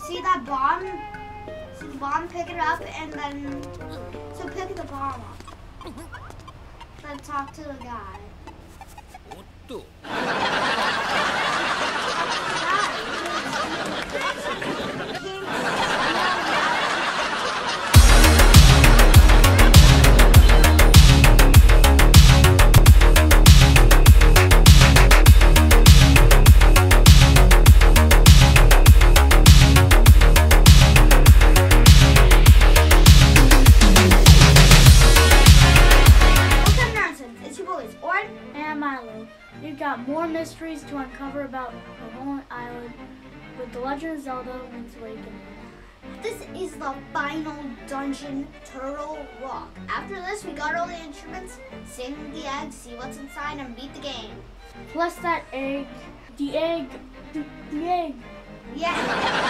See that bomb? See the bomb? Pick it up and then... So pick the bomb up. Then talk to the guy. We've got more mysteries to uncover about the whole island with The Legend of Zelda: Link's Awakening. This is the final dungeon, Turtle Rock. After this, we got all the instruments, sing the egg, see what's inside, and beat the game. Plus that egg, the egg. Yeah.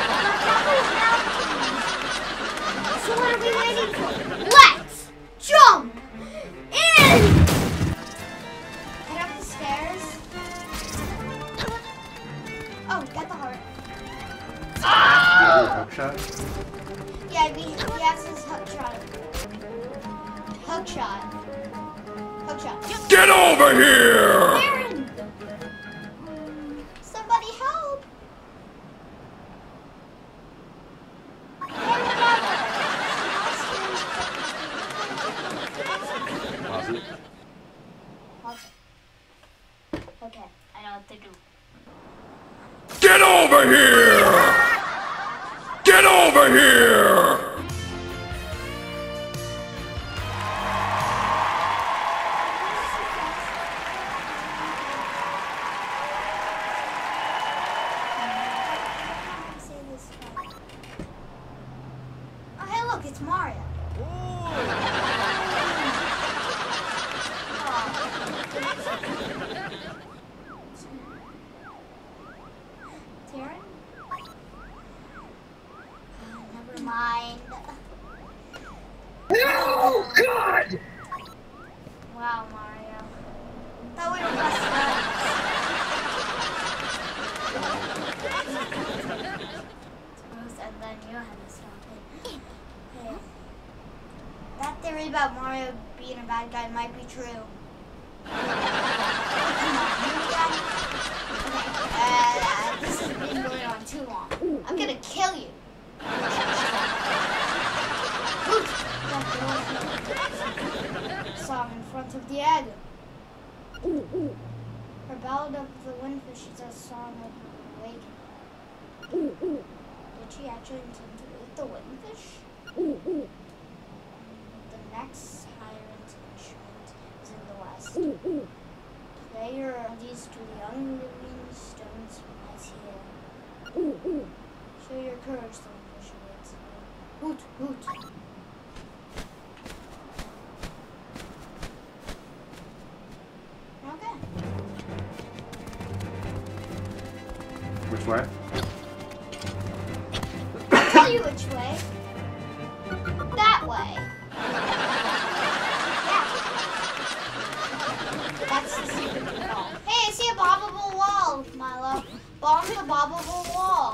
So what are we waiting for? Let's jump in! Head up the stairs. Oh, get the heart. Hook shot? Yeah, he has his hook shot. Hook shot. Hook shot. Get over here! Aaron! Somebody help! Pause it. Okay, I know what to do. Get over here! Get over here! Oh, hey, look, it's Mario. Taryn? Never mind. Oh, God! Wow, Mario. Thought we were best friends. And then you had to stop it. Hey. That theory about Mario being a bad guy might be true. Come on, you again? Okay, this has been going on too long. I'm gonna kill you. Song in front of the egg. Her Ballad of the Windfish is a song of awakening. Did she actually intend to eat the windfish? The next tyrant instrument is in the west. Play your melodies to the unliving stones from ice here. Show your courage, the windfish awaits you. Hoot, hoot. Okay. Which way? I'll tell you which way. That way. Yeah. That's the secret to it all. Hey, I see a bobbable wall, Milo. Bomb the bobbable wall.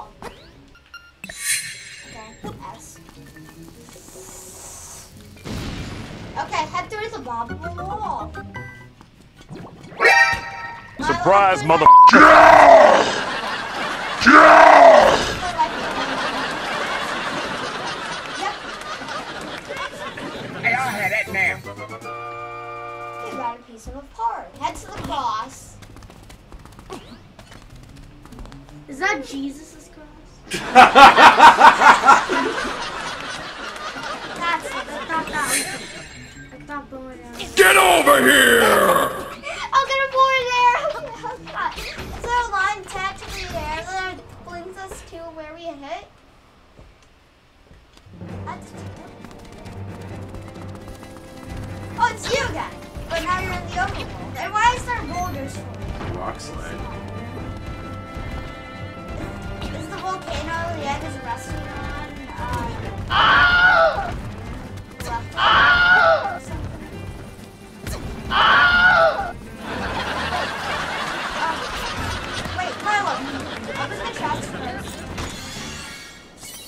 Okay, S. Okay, head through the bobbable wall. Surprise, mother. Hey, I'll have that now. You got a piece of a part. Head to the cross. Is that Jesus' cross? That's it. I thought bow and arrow. Get over here! I'll get a board there. Is there a line attached to the air that brings us to where we hit? Oh, it's you again. But now you're in the overworld. And why is there boulders for? Rock slide. Is the volcano the egg is resting on? Left. Wait, Milo, open the chest first.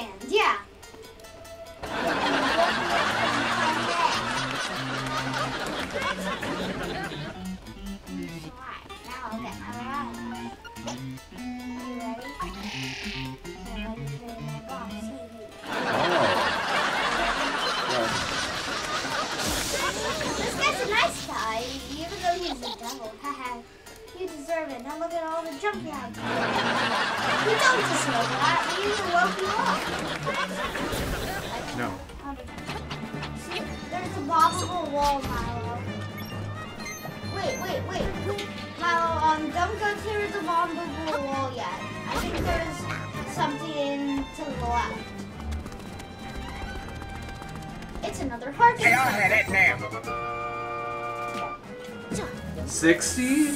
land, yeah. This guy's a nice guy, even though he's a devil. Haha. You deserve it. Now look at all the junk you have. You don't deserve that. We even woke you up. No. See, there's a bobbable wall, Milo. Wait. Milo, don't go to the bobbable wall yet. I think there's something to the left. It's another heart. Hey, I'll have that now. 60?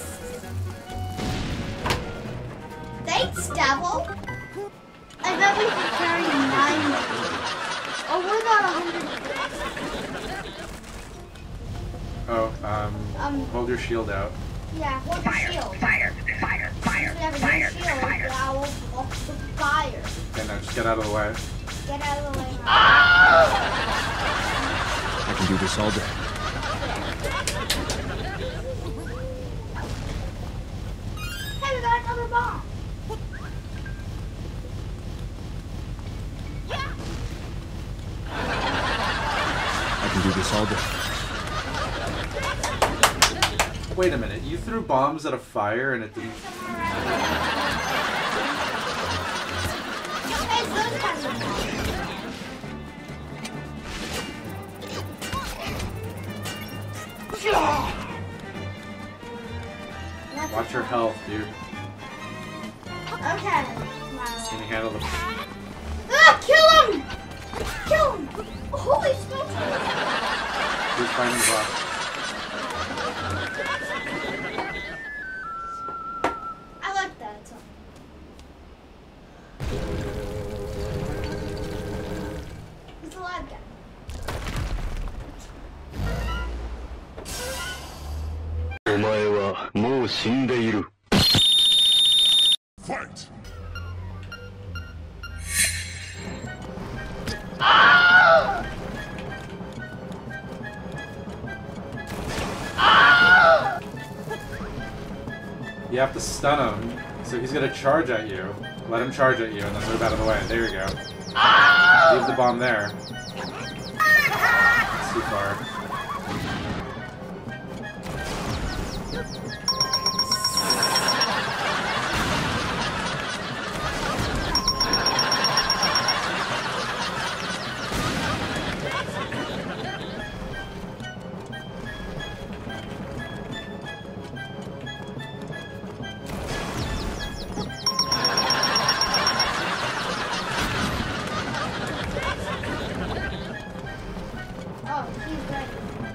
Thanks, devil. I bet we can carry 90. Oh, we're not 100. Oh, hold your shield out. Yeah, hold your shield. Fire. Now we'll walk the fire. Okay, now just get out of the way. Get out of the way. I can do this all day. Hey, we got another bomb. I can do this all day. Wait a minute, you threw bombs at a fire and it didn't... Hey, it's those kinds of bombs. Watch your health, dude. Okay. Can you handle the... Ah, kill him! Kill him! Holy smokes! Who's finding the box? I like that song. He's a live guy. Fight! You have to stun him, so he's gonna charge at you. Let him charge at you and then move out of the way. There you go. Leave the bomb there. It's too far. Oh, he's ready.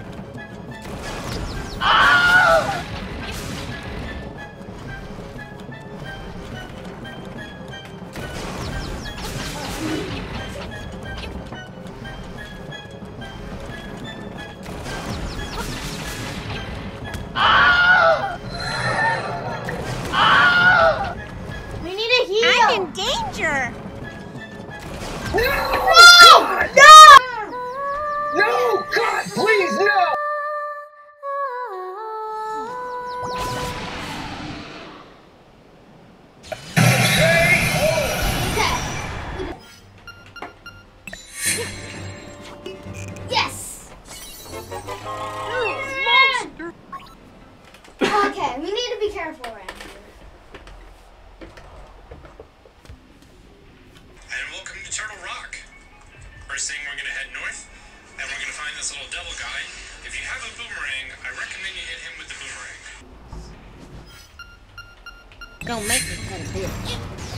We need a heal. I'm in danger. No, God, please, no! Yes. Okay, we need to be careful around here. And welcome to Turtle Rock. First thing, we're gonna head north, and we're gonna find this little devil guy. If you have a boomerang, I recommend you hit him with the boomerang. Don't make me cut a bitch.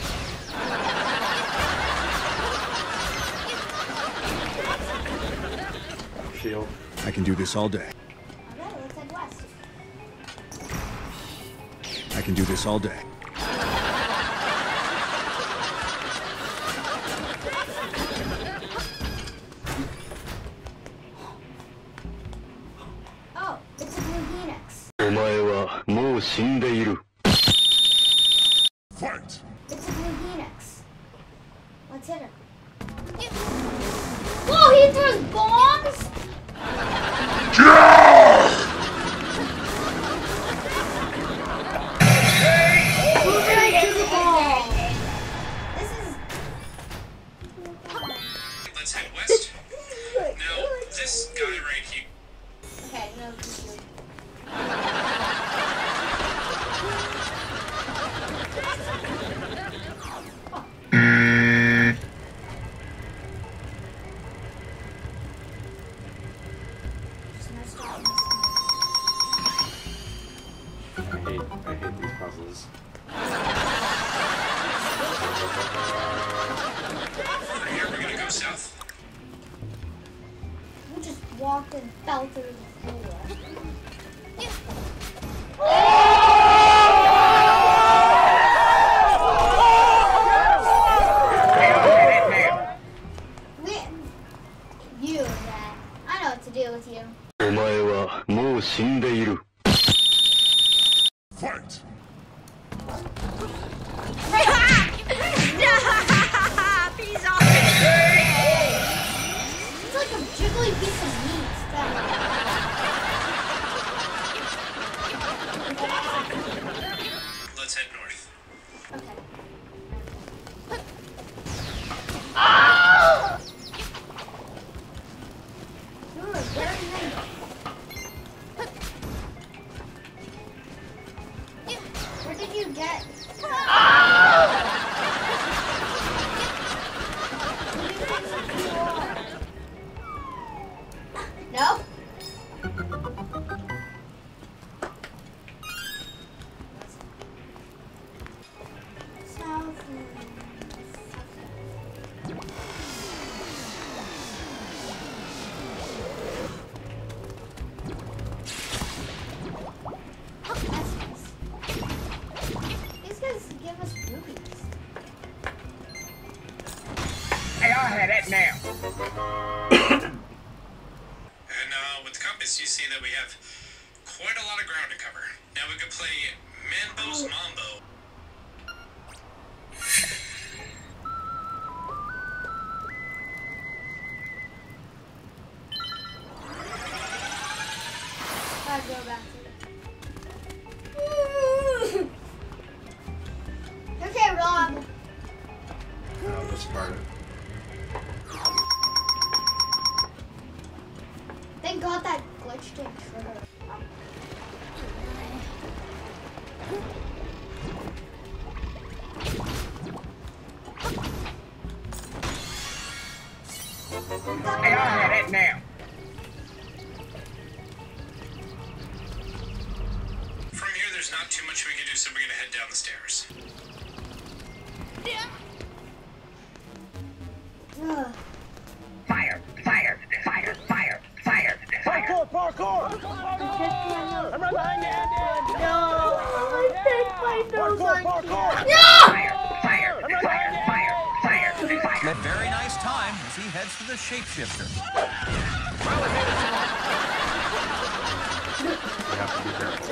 Shield. I can do this all day. Okay, let's head west. I can do this all day. Oh, it's a blue phoenix. お前はもう死んでいる。Fight! It's a blue phoenix. Let's hit her. Whoa, he throws bombs? Let's head west. Now, this guy right here. Okay, no, this is I hate these puzzles. From here, we're gonna go south. we just walked and fell through the floor. You, man. I know what to do with you. お前はもう死んでいる。 Fight! He's off. It's like a jiggly piece of meat. Let's head north. Okay. You're very nice. Where did you get? No? South. These guys give us rubies. Hey, I'll have that now. And with the compass, you see that we have quite a lot of ground to cover. Now we could play Mambo's Mambo. Gotta go back to it. Okay, Rob. I'll discard it. Thank God that glitch didn't trigger. Hey, I'll have that now. From here, there's not too much we can do, so we're gonna head down the stairs. Ugh. Fire, fire, fire, fire, fire, fire. I'm right behind you. No, I picked my nose on Fire, fire, fire, fire, fire, fire. Very nice time as he heads to the shapeshifter. You have to be careful.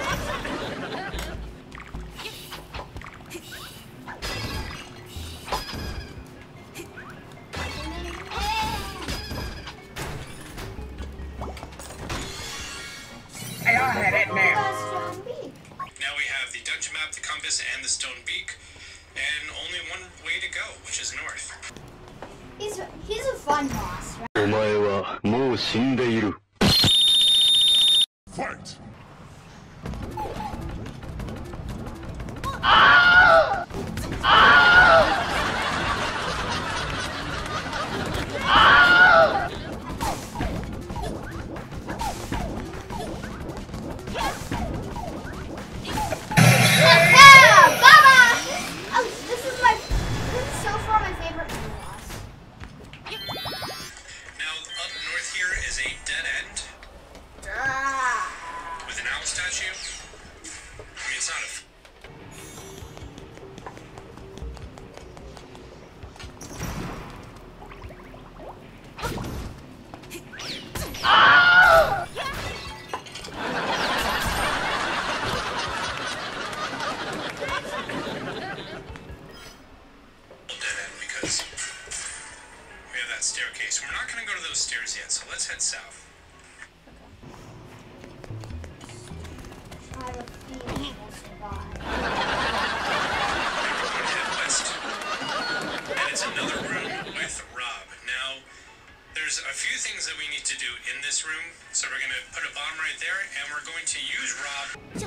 Hey, I'll have that now. Now we have the dungeon map, the compass, and the stone beak. And only one way to go, which is north. He's a fun boss, right? お前はもう死んでいる。Fight! This is so far my favorite boss. Now, up north here is a dead end that staircase. We're not going to go to those stairs yet, so let's head south. I have a feeling we'll survive. Now we're going to head west. And it's another room with Rob. Now, there's a few things that we need to do in this room. So we're going to put a bomb right there, and we're going to use Rob.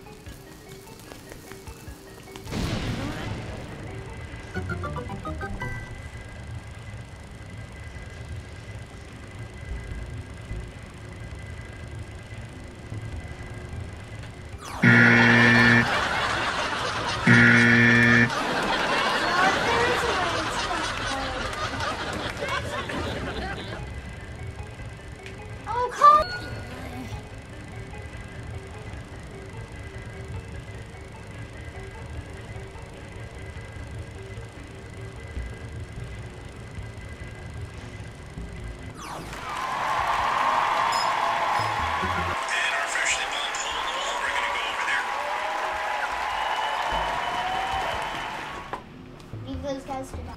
Oh, come! And our freshly bombed hole in the wall, we're going to go over there. Leave those guys to die.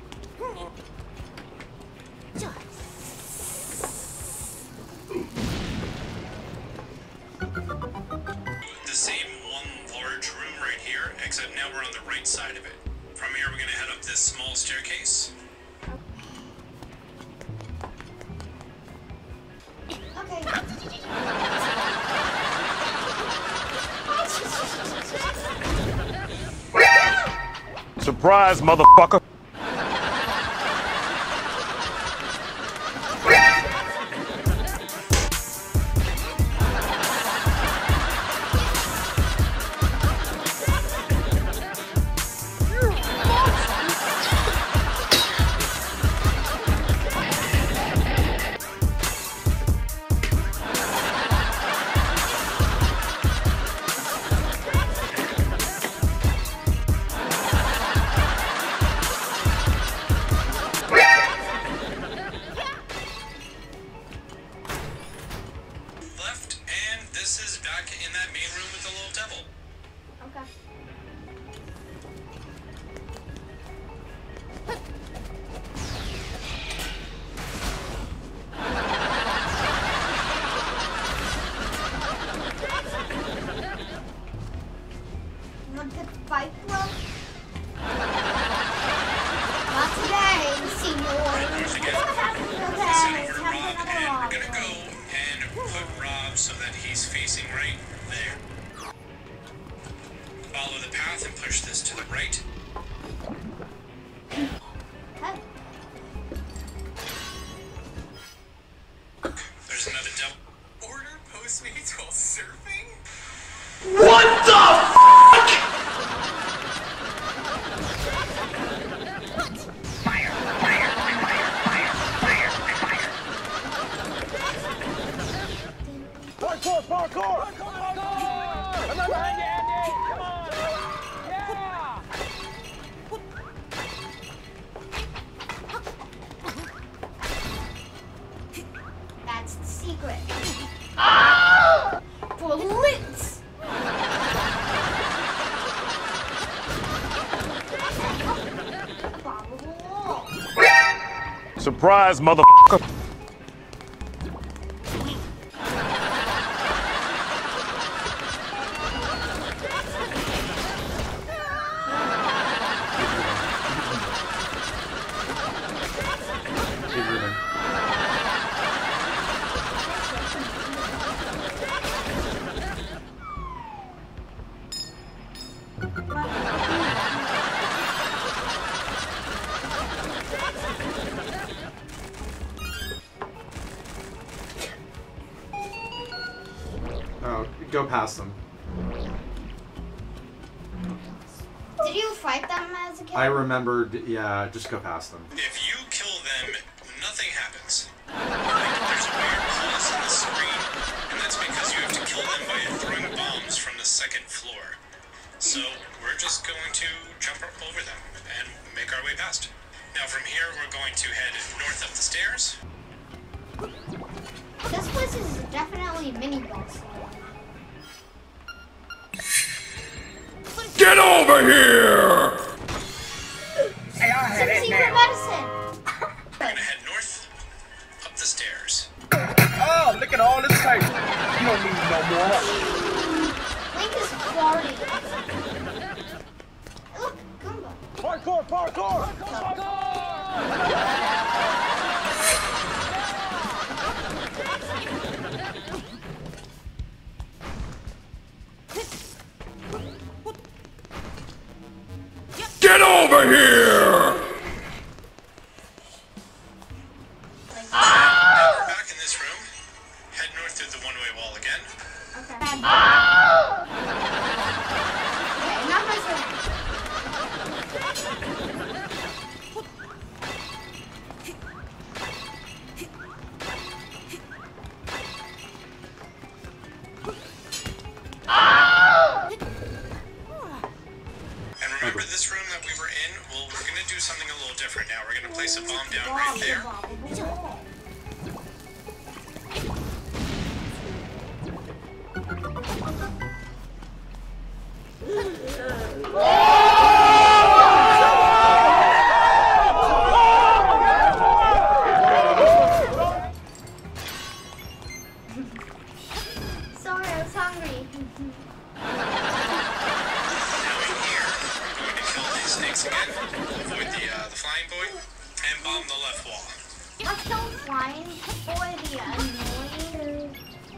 The same one large room right here, except now we're on the right side of it. From here, we're going to head up this small staircase. Okay. Surprise, motherfucker! Left, and this is back in that main room with the little devil. Okay. You want to pick a fight, bro? Not today, senor. Once again, Okay, send over it's to time Rob, for another and rob. we're going to go and put Rob so that he's facing right there. Follow the path and push this to the right. Okay. There's another devil. Order Postmates while surfing? Fire, fire, fire, fire, fire, fire. Parkour, parkour! Parkour! Come on behind you, Andy! Come on! Yeah! That's the secret. Ah! Bullets! Abominable. Surprise, motherfucker! Keep moving. Oh, go past them. Did you fight them as a kid? I remembered, yeah, just go past them. If you kill them, nothing happens. Like, there's a weird pulse on the screen, and that's because you have to kill them by throwing bombs from the second floor. So, we're just going to jump over them and make our way past. Now from here, we're going to head north up the stairs. This place is definitely mini boss. Get over here! Hey, I'll Some hit it secret now. medicine. We're going to head north here! Now we're back in this room. Head north through the one-way wall again. Okay. Okay, not my turn. And remember this room that we were in? Well, we're gonna do something a little different now. We're gonna place a bomb down right there. Sorry, I was hungry. Now in here, we're going to kill these snakes again, avoid the flying boy, and bomb the left wall. Let's go flying boy, the annoying.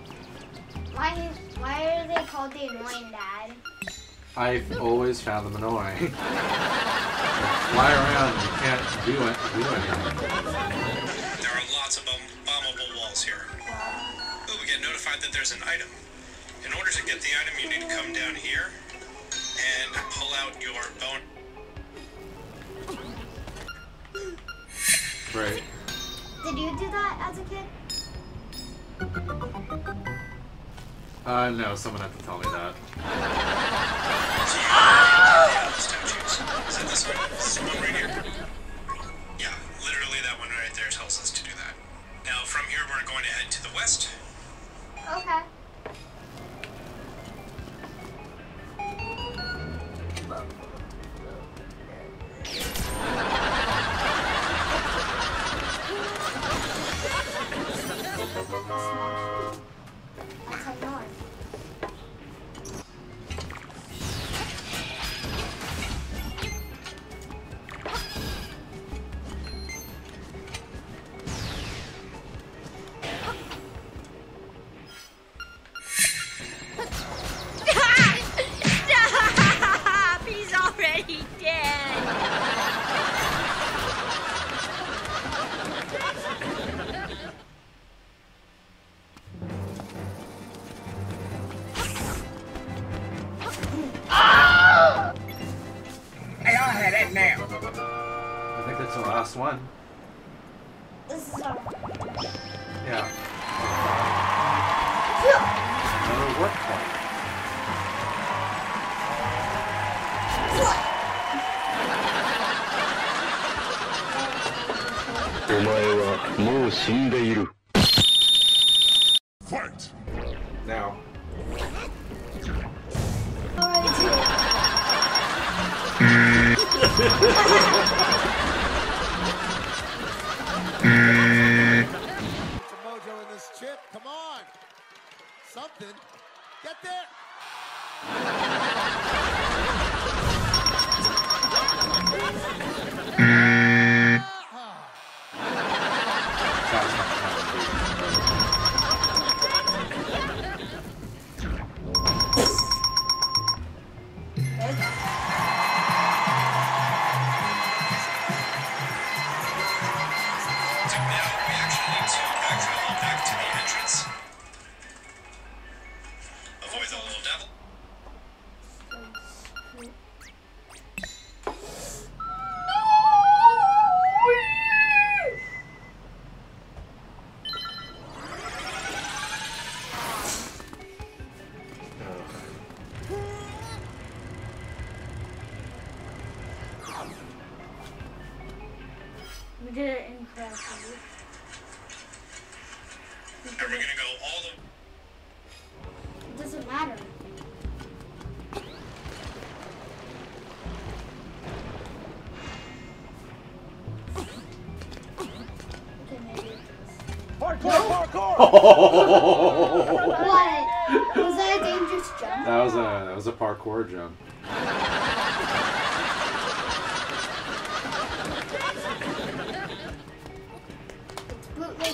Why are they called the annoying dad? I've always found them annoying. They fly around and you can't do anything. There are lots of bombable walls here. Oh, we get notified that there's an item. In order to get the item, you need to come down here and pull out your bone. Right. Did you do that as a kid? No, someone had to tell me that. Statues. Is that this one? This one right here? Yeah, literally that one right there tells us to do that. Now from here we're going to head to the west. Okay. That's annoying. Stop! He's already dead. 'Hey, I'll have that now. I think that's the last one. This is our. Yeah. Another work point. お前はもう死んでいる。 Fight! Now. Some mojo in this chip. Come on. Something. Get there. Now we actually need to back travel back to the entrance. Avoid the little devil. We did it incorrectly. And we're gonna go all the It doesn't matter. Okay, maybe it does. Parkour! What? Was that a dangerous jump? That was a parkour jump. It's bootleg.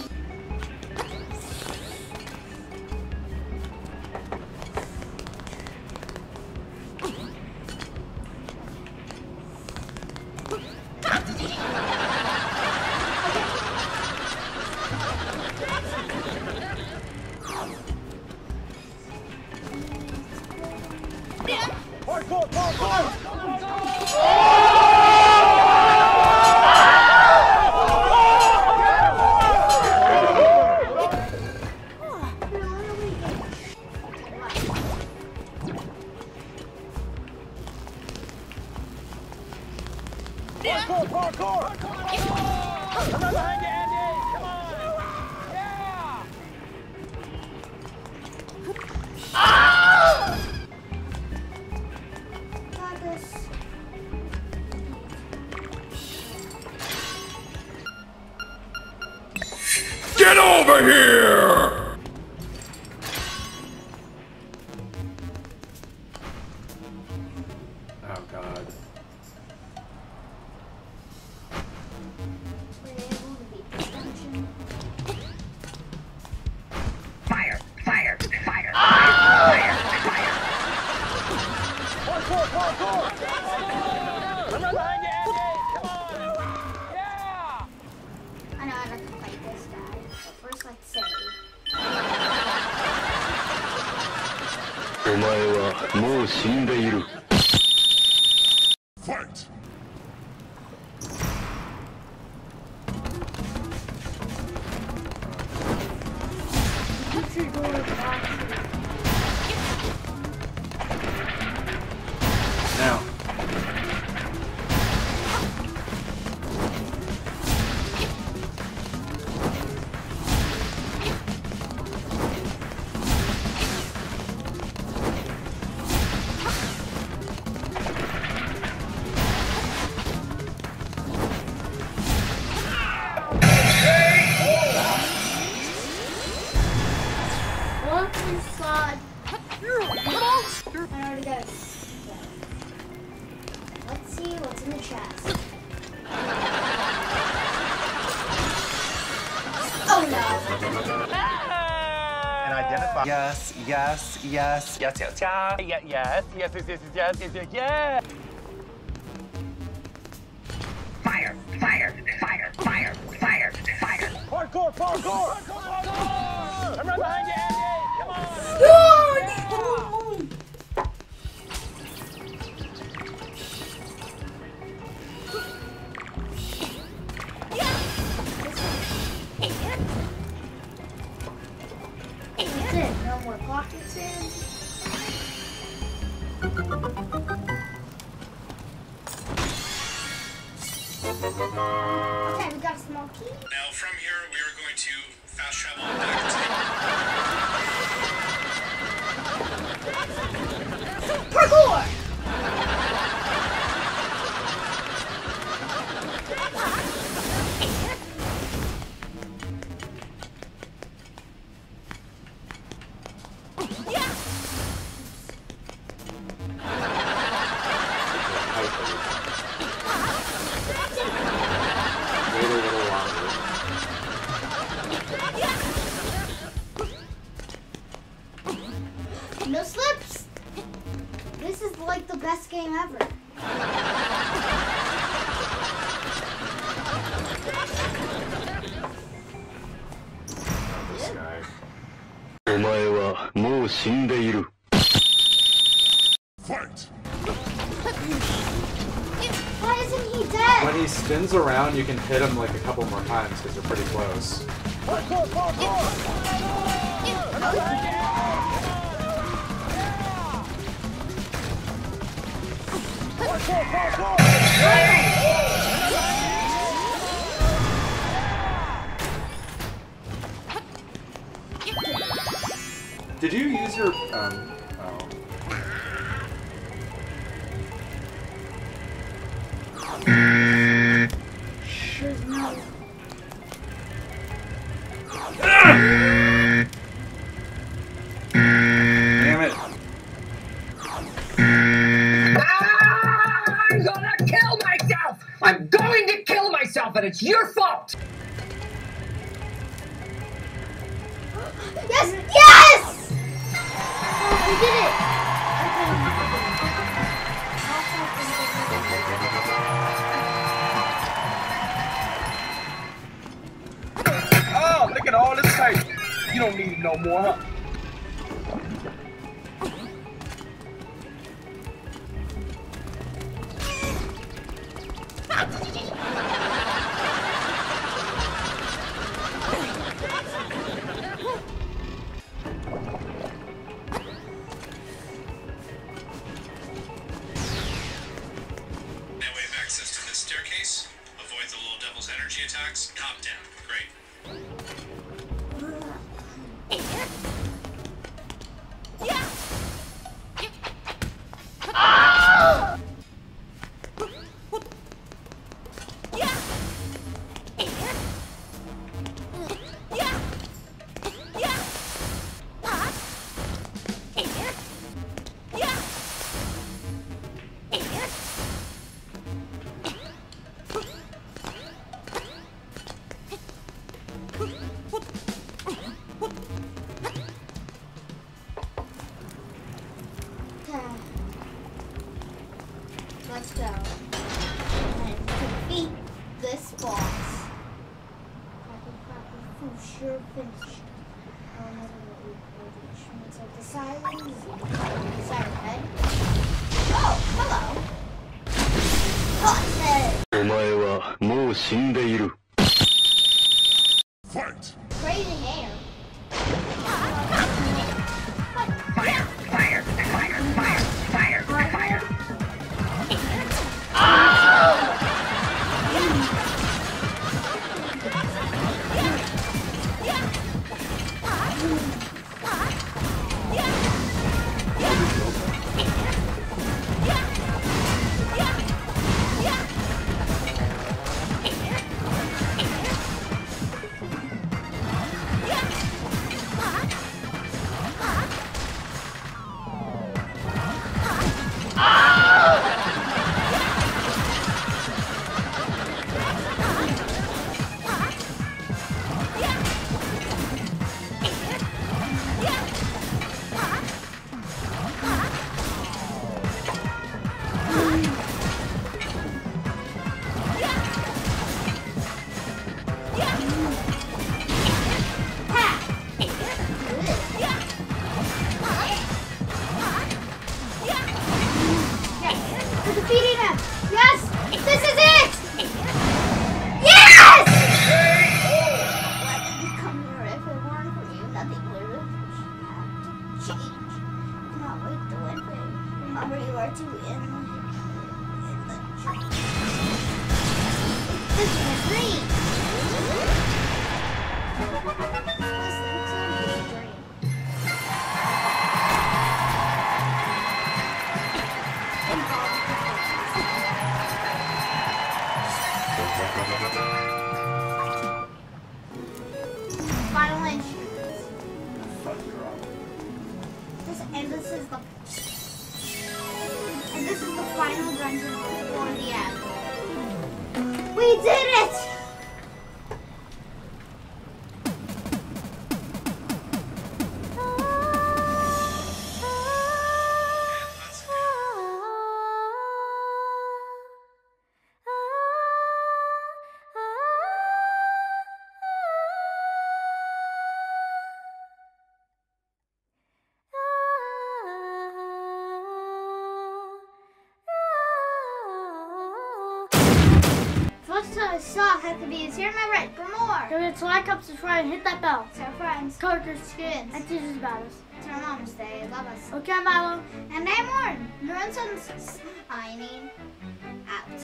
Get over here! Oh god. Were you able to beat this dungeon? Fire! Fire! Fire! Fire! Fire! Parkour! Parkour! I'm right behind you, Andy! Come on! Yeah! I know I'd like to fight this guy, but first let's save. お前はもう死んでいる。 Fight! What's your door box? Now. What is that? I already got it. Let's see what's in the chest. Oh no! And identify. Yes, yes, yes, yes, yes, yes, yes, yes, yes, yes, yes, yes, yes, yes. Fire! Fire! Fire! Fire! Fire! Fire! Parkour! Parkour! Parkour! I'm right behind you, Andy! Come on! That's it. No more pockets in. Okay, we got a small key. Now, from here, we are going to fast travel back to Parkour! Wait a little longer. No slips! This is like the best game ever. This guy. お前はもう死んでいる。Fight! Why isn't he dead? When he spins around, you can hit him like a couple more times because they're pretty close. Parkour! Parkour! Parkour! Parkour! Did you use your oh. There's no. Damn it. I'm gonna kill myself! I'm going to kill myself, and it's your fault! Yes! Yes! Oh, we did it! Oh, look at all this tape. You don't need it no more, huh? Now we have access to this staircase. Avoid the little devil's energy attacks. Top down. Great. sure finished. So the sirens. Siren head. Oh, hello. Oh, hey. お前はもう死んでいる。 Fight! Crazy hair. Fire, fire, fire, fire, fire, fire. We're defeating him! Yes! This is it! Yes! Why did you come here? If it weren't for you, nothing would have changed. Cannot wait to win big. Remember, you are to win in the dream. This is a dream! Listen to me, dream. Final instruments. This is the final dungeon for the end. We did it! First time I saw Huckabees, here my right for more. Go to like, up, subscribe, and hit that bell. Tell friends, Coworkers, students, and teachers about us. tell moms they love us. Okay, Milo. And name one. Learn some signing out.